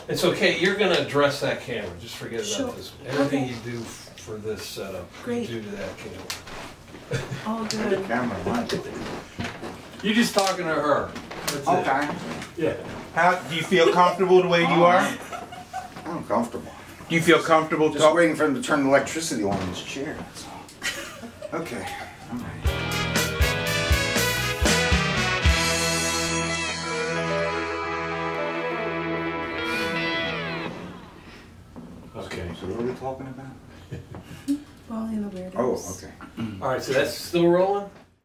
It's okay. You're going to address that camera. Just forget about Sure. this. Everything Okay. you do for this setup, Great. you do to that camera. All good. Camera, right? You're just talking to her. That's Okay. it. Yeah. How do you feel comfortable the way you are? I'm comfortable. Do you feel comfortable Just talking? waiting for him to turn the electricity on in his chair. That's all. Okay. I'm ready. Okay. So what are we talking about? Wally and the Weirdos. Oh, okay. All right, so that's still rolling?